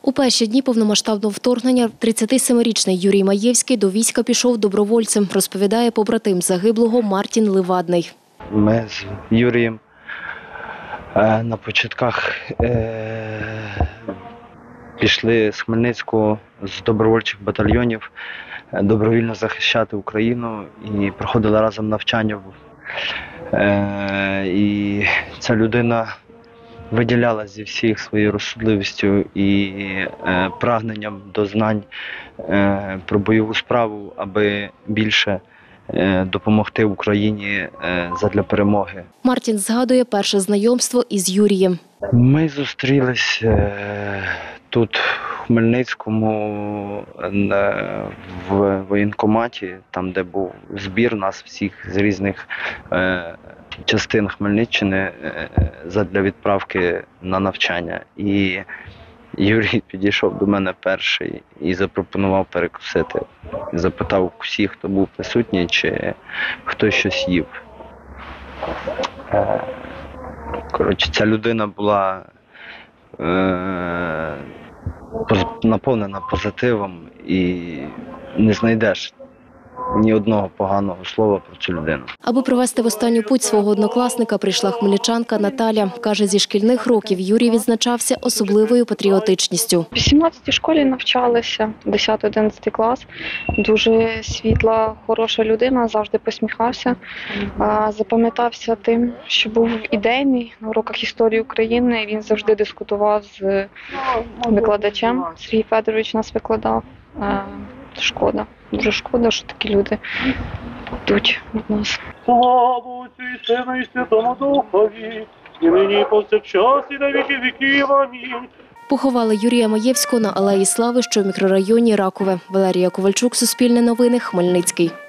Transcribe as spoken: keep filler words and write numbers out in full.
У перші дні повномасштабного вторгнення тридцятисемирічний Юрій Маєвський до війська пішов добровольцем, розповідає побратим загиблого Мартін Левадний. Ми з Юрієм на початках пішли з Хмельницького, з добровольчих батальйонів, добровільно захищати Україну і проходили разом навчання. І ця людина виділялася зі всіх своєю розсудливістю і е, прагненням до знань е, про бойову справу, аби більше е, допомогти Україні е, задля перемоги. Мартін згадує перше знайомство із Юрієм. Ми зустрілись е, тут, в Хмельницькому, е, в воєнкоматі, там, де був збір нас всіх з різних е, частин Хмельниччини задля відправки на навчання. І Юрій підійшов до мене перший і запропонував перекусити. Запитав всіх, хто був присутній, чи хтось щось їв. Коротше, ця людина була е, наповнена позитивом і не знайдеш ні одного поганого слова про цю людину. Аби провести в останню путь свого однокласника, прийшла хмельничанка Наталя. Каже, зі шкільних років Юрій відзначався особливою патріотичністю. В вісімнадцятій школі навчалися, десятий-одинадцятий клас. Дуже світла, хороша людина, завжди посміхався. Запам'ятався тим, що був ідейний на уроках історії України. Він завжди дискутував з викладачем. Сергій Федорович нас викладав. Шкода. Дуже шкода, що такі люди йдуть від нас. Слава Отцю і Сину і Святому Духові, і нині повсякчас і на віки віків. Амінь. Поховали Юрія Маєвського на Алеї Слави, що в мікрорайоні Ракове. Валерія Ковальчук, Суспільне новини, Хмельницький.